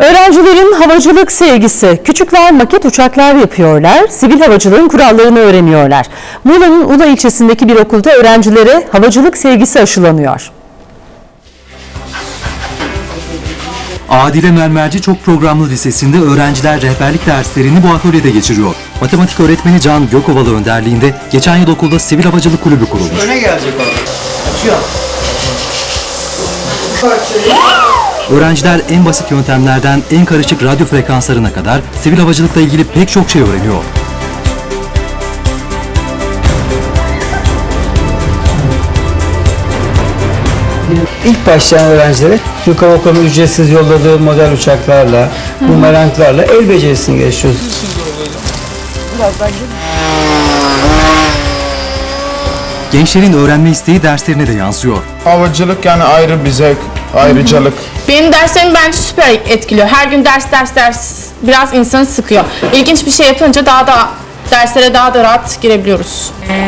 Öğrencilerin havacılık sevgisi. Küçükler maket uçaklar yapıyorlar, sivil havacılığın kurallarını öğreniyorlar. Muğla'nın Ula ilçesindeki bir okulda öğrencilere havacılık sevgisi aşılanıyor. Adile Mermerci Çok Programlı Lisesi'nde öğrenciler rehberlik derslerini bu atölyede geçiriyor. Matematik öğretmeni Can Gökovalı önderliğinde geçen yıl okulda Sivil Havacılık Kulübü kurulmuş. Öne gelecek o. Açıyor. Öğrenciler en basit yöntemlerden en karışık radyo frekanslarına kadar sivil havacılıkla ilgili pek çok şey öğreniyor. İlk başlayan öğrencilere Türk Hava Kurumu ücretsiz yolladığı model uçaklarla, bumeranglarla el becerisini geliştiriyoruz. Gençlerin öğrenme isteği derslerine de yansıyor. Havacılık yani ayrı bir zevk, ayrıcalık. Benim derslerim bence süper etkiliyor. Her gün ders biraz insanı sıkıyor. İlginç bir şey yapınca derslere daha da rahat girebiliyoruz.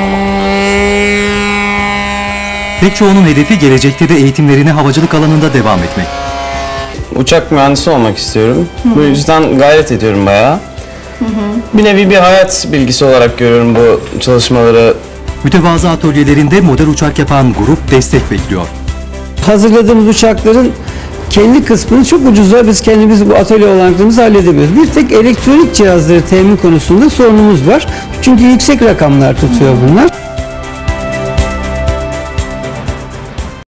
Pek çoğunun hedefi gelecekte de eğitimlerine havacılık alanında devam etmek. Uçak mühendisi olmak istiyorum. Bu yüzden gayret ediyorum bayağı. Bir nevi bir hayat bilgisi olarak görüyorum bu çalışmaları. Mütevazı atölyelerinde model uçak yapan grup destek bekliyor. Hazırladığımız uçakların kendi kısmını çok ucuza biz kendimiz bu atölye olanaklarımızı halledebiliyoruz. Bir tek elektronik cihazları temin konusunda sorunumuz var. Çünkü yüksek rakamlar tutuyor bunlar.